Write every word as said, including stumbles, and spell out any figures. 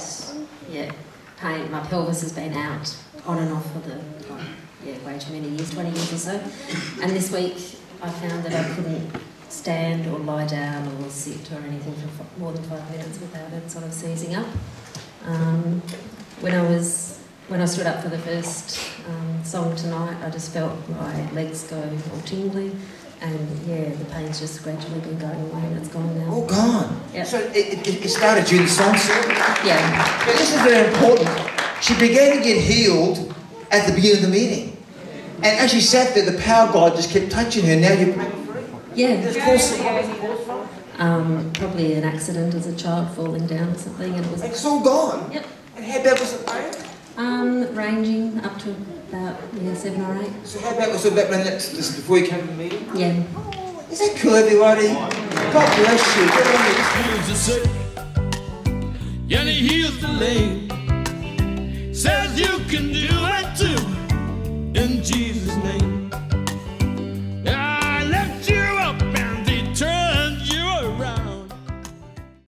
yeah, pain. My pelvis has been out on and off for the, like, yeah, way too many years, twenty years or so. And this week I found that I couldn't stand or lie down or sit or anything for f more than five minutes without it sort of seizing up. Um, when I was, when I stood up for the first um, song tonight, I just felt my legs go all tingly. And yeah, the pain's just gradually been going away and it's gone now. All gone? Yep. So it, it, it started during the song set? Yeah. But this is very important. She began to get healed at the beginning of the meeting. And as she sat there, the power of God just kept touching her. Now you're praying free. Yeah. Of course, yeah. Um, probably an accident as a child, falling down or something. And it was. It's all gone? Yep. And how bad was the pain? Um, ranging up to about yeah, seven or eight. So how bad was it back when that, just before you came to the meeting? Yeah. Oh, is that cool, everybody? God bless you. He heals the sick, and he heals the lame. Says you can do it too, in Jesus' name.